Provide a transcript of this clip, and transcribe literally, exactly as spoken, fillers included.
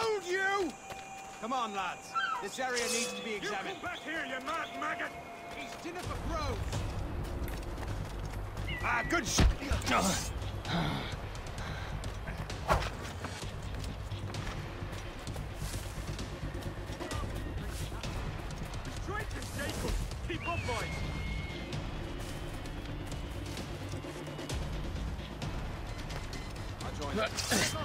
told you! Come on, lads. This area needs to be examined. You come back here, you mad maggot! He's dinner for crows. Ah, good shit. Straight to Jacob! Keep up, boys! I'll join you.